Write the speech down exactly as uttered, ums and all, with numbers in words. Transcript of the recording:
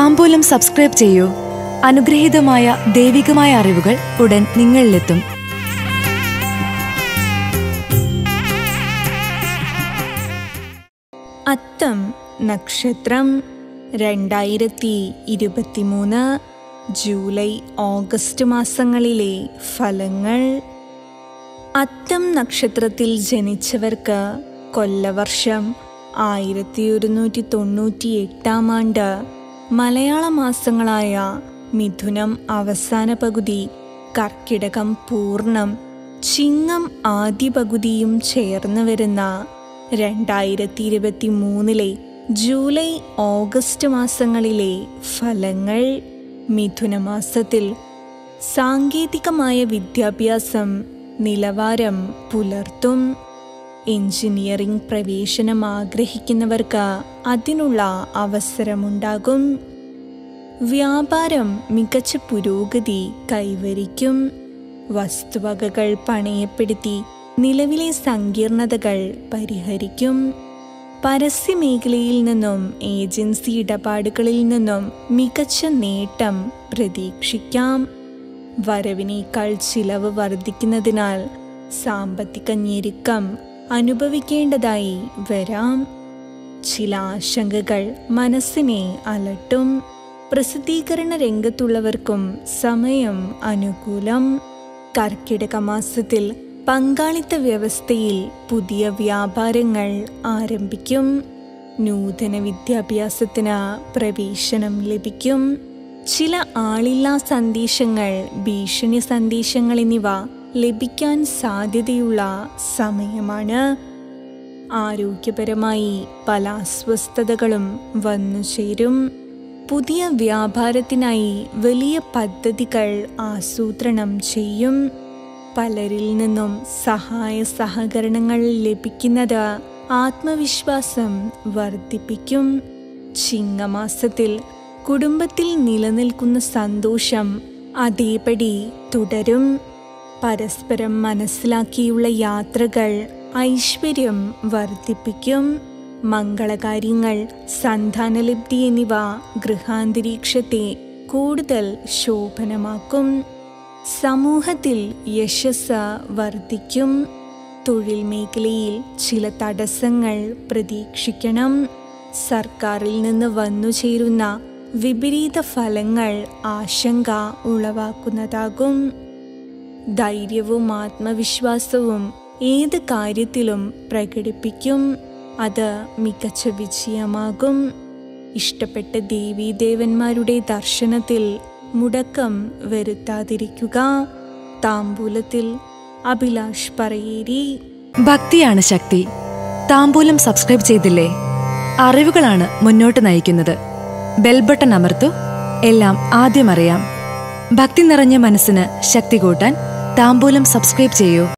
താംബൂലം subscribe ചെയ്യൂ. അനുഗ്രഹീതമായ ദൈവികമായ അറിവുകൾ ഉടൻ നിങ്ങളിലെത്തും. അത്തം നക്ഷത്രം രണ്ടായിരത്തി ഇരുപത്തിമൂന്ന് ജൂലൈ ഓഗസ്റ്റ് മാസങ്ങളിലെ ഫലങ്ങൾ. അത്തം നക്ഷത്രത്തിൽ ജനിച്ചവർക്ക് കൊല്ലവർഷം ആയിരത്തി ഒരുന്നൂറ്റി തൊണ്ണൂറ്റി എട്ടാം ആണ്ട് മലയാള മാസങ്ങളായ മിഥുനം അവസാന പകുതി, കർക്കിടകം പൂർണ്ണം, ചിങ്ങം ആദ്യ പകുതിയും ചേർന്ന് വരുന്ന രണ്ടായിരത്തി ഇരുപത്തി മൂന്നിലെ ജൂലൈ ഓഗസ്റ്റ് മാസങ്ങളിലെ ഫലങ്ങൾ. മിഥുനമാസത്തിൽ സാങ്കേതികമായ വിദ്യാഭ്യാസം നിലവാരം പുലർത്തും. എഞ്ചിനീയറിംഗ് പ്രവേശനം ആഗ്രഹിക്കുന്നവർക്ക് അതിനുള്ള അവസരമുണ്ടാകും. വ്യാപാരം മികച്ച പുരോഗതി കൈവരിക്കും. വസ്തുവകകൾ പണയപ്പെടുത്തി നിലവിലെ സങ്കീർണതകൾ പരിഹരിക്കും. പരസ്യമേഖലയിൽ നിന്നും ഏജൻസി ഇടപാടുകളിൽ നിന്നും മികച്ച നേട്ടം പ്രതീക്ഷിക്കാം. വരവിനേക്കാൾ ചിലവ് വർദ്ധിക്കുന്നതിനാൽ സാമ്പത്തിക ഞെരുക്കം അനുഭവിക്കേണ്ടതായി വരാം. ചില ആശങ്കകൾ മനസ്സിനെ അലട്ടും. പ്രസിദ്ധീകരണ രംഗത്തുള്ളവർക്കും സമയം അനുകൂലം. കർക്കിടക മാസത്തിൽ പങ്കാളിത്ത വ്യവസ്ഥയിൽ പുതിയ വ്യാപാരങ്ങൾ ആരംഭിക്കും. നൂതന വിദ്യാഭ്യാസത്തിന് പ്രവേശനം ലഭിക്കും. ചില ആളില്ലാ സന്ദേശങ്ങൾ, ഭീഷണി സന്ദേശങ്ങൾ എന്നിവ ലഭിക്കാൻ സാധ്യതയുള്ള സമയമാണ്. ആരോഗ്യപരമായി പല അസ്വസ്ഥതകളും വന്നു ചേരും. പുതിയ വ്യാപാരത്തിനായി വലിയ പദ്ധതികൾ ആസൂത്രണം ചെയ്യും. പലരിൽ നിന്നും സഹായ സഹകരണങ്ങൾ ലഭിക്കുന്നത് ആത്മവിശ്വാസം വർദ്ധിപ്പിക്കും. ചിങ്ങമാസത്തിൽ കുടുംബത്തിൽ നിലനിൽക്കുന്ന സന്തോഷം അതേപടി തുടരും. പരസ്പരം മനസ്സിലാക്കിയുള്ള യാത്രകൾ ഐശ്വര്യം വർദ്ധിപ്പിക്കും. മംഗളകാര്യങ്ങൾ, സന്താനലബ്ധി എന്നിവ ഗൃഹാന്തരീക്ഷത്തെ കൂടുതൽ ശോഭനമാക്കും. സമൂഹത്തിൽ യശസ് വർദ്ധിക്കും. തൊഴിൽ മേഖലയിൽ ചില തടസ്സങ്ങൾ പ്രതീക്ഷിക്കണം. സർക്കാരിൽ നിന്ന് വന്നു ചേരുന്ന വിപരീത ഫലങ്ങൾ ആശങ്ക ഉളവാക്കുന്നതാകും. ധൈര്യവും ആത്മവിശ്വാസവും ഏത് കാര്യത്തിലും പ്രകടിപ്പിക്കും. അത് മികച്ച വിജയമാകും. ഇഷ്ടപ്പെട്ട ദേവീദേവന്മാരുടെ ദർശനത്തിൽ മുടക്കം വരുത്താതിരിക്കുക. താംബൂലത്തിൽ അഭിലാഷ് പറയേരി. ഭക്തിയാണ് ശക്തി. താംബൂലം സബ്സ്ക്രൈബ് ചെയ്തില്ലേ? അറിവുകളാണ് മുന്നോട്ട് നയിക്കുന്നത്. ബെൽ ബട്ടൺ അമർത്തു. എല്ലാം ആദ്യം അറിയാം. ഭക്തി നിറഞ്ഞ മനസ്സിന് ശക്തി കൂട്ടാൻ താംബൂലം സബ്സ്ക്രൈബ് ചെയ്യൂ.